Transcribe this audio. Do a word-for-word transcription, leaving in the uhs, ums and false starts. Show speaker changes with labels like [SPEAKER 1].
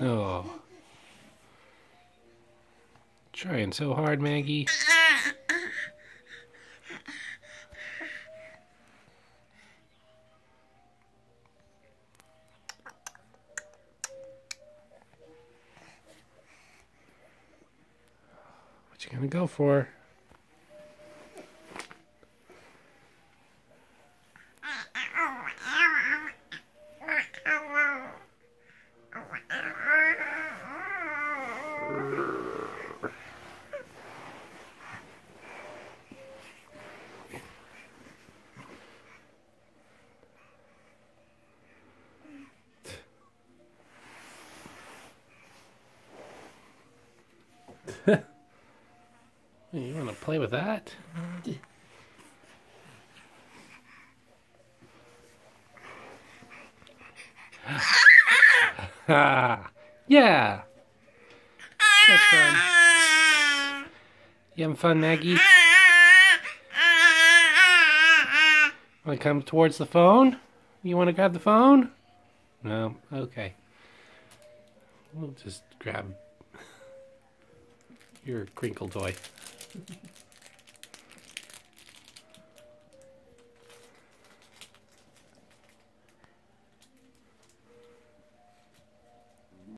[SPEAKER 1] Oh. Trying so hard, Maggie. What you gonna go for? You want to play with that? Yeah. That's fun. You having fun, Maggie? Want to come towards the phone? You want to grab the phone? No? Okay. We'll just grab your crinkle toy.